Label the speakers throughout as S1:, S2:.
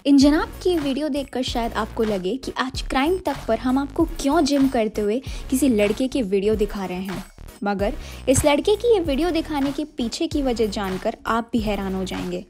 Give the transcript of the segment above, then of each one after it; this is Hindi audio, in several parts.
S1: इन जनाब की वीडियो देखकर शायद आपको लगे कि आज क्राइम तक पर हम आपको क्यों जिम करते हुए किसी लड़के की वीडियो दिखा रहे हैं, मगर इस लड़के की ये वीडियो दिखाने के पीछे की वजह जानकर आप भी हैरान हो जाएंगे।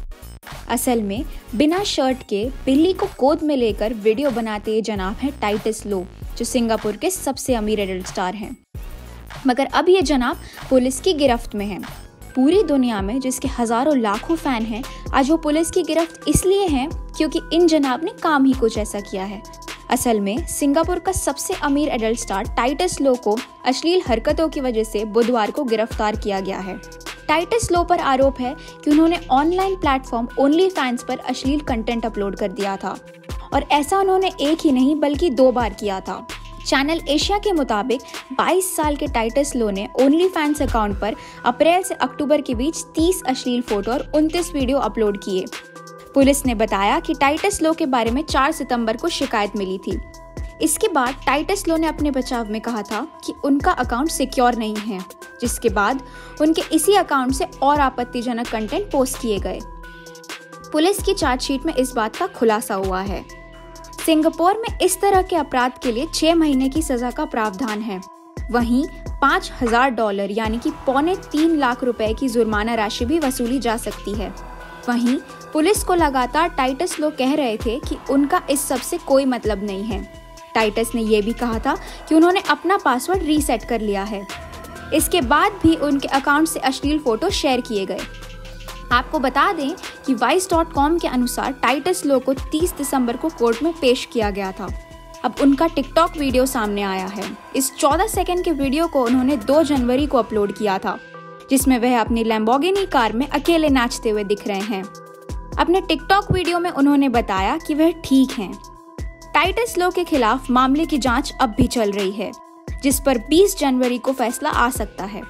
S1: असल में बिना शर्ट के बिल्ली को गोद में लेकर वीडियो बनाते ये जनाब हैं टाइटस लो, जो सिंगापुर के सबसे अमीर एडल्ट स्टार हैं। मगर अब ये जनाब पुलिस की गिरफ्त में हैं। पूरी दुनिया में जिसके हजारों लाखों फैन हैं, आज वो पुलिस की गिरफ्त इसलिए हैं क्योंकि इन जनाब ने काम ही कुछ ऐसा किया है। असल में सिंगापुर का सबसे अमीर एडल्ट स्टार टाइटस लो को अश्लील हरकतों की वजह से बुधवार को गिरफ्तार किया गया है। टाइटस लो पर आरोप है कि उन्होंने ऑनलाइन प्लेटफॉर्म ओनली फैंस पर अश्लील कंटेंट अपलोड कर दिया था, और ऐसा उन्होंने एक ही नहीं बल्कि 2 बार किया था। चैनल एशिया के मुताबिक 22 साल के टाइटस लो ने ओनली फैंस अकाउंट पर अप्रैल से अक्टूबर के बीच 30 अश्लील फोटो और 29 वीडियो अपलोड किए। पुलिस ने बताया कि टाइटस लो के बारे में 4 सितंबर को शिकायत मिली थी। इसके बाद टाइटस लो ने अपने बचाव में कहा था कि उनका अकाउंट सिक्योर नहीं है, जिसके बाद उनके इसी अकाउंट से और आपत्तिजनक कंटेंट पोस्ट किए गए। पुलिस की चार्जशीट में इस बात का खुलासा हुआ है। सिंगापुर में इस तरह के अपराध के लिए 6 महीने की सजा का प्रावधान है। वहीं $5,000 यानी कि $2.25 लाख की जुर्माना राशि भी वसूली जा सकती है। वहीं पुलिस को लगातार टाइटस लो कह रहे थे कि उनका इस सब से कोई मतलब नहीं है। टाइटस ने यह भी कहा था कि उन्होंने अपना पासवर्ड रीसेट कर लिया है। इसके बाद भी उनके अकाउंट से अश्लील फोटो शेयर किए गए। आपको बता दें कि vice.com के अनुसार टाइटस लो को 30 दिसंबर को कोर्ट में पेश किया गया था। अब उनका टिकटॉक वीडियो सामने आया है। इस 14 सेकंड के वीडियो को उन्होंने 2 जनवरी को अपलोड किया था, जिसमें वह अपनी लैम्बोर्गिनी कार में अकेले नाचते हुए दिख रहे हैं। अपने टिकटॉक वीडियो में उन्होंने बताया कि वह ठीक हैं। टाइटस लो के खिलाफ मामले की जांच अब भी चल रही है, जिस पर 20 जनवरी को फैसला आ सकता है।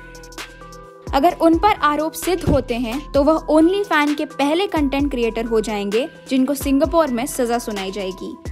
S1: अगर उन पर आरोप सिद्ध होते हैं तो वह ओनली फैन के पहले कंटेंट क्रिएटर हो जाएंगे जिनको सिंगापुर में सजा सुनाई जाएगी।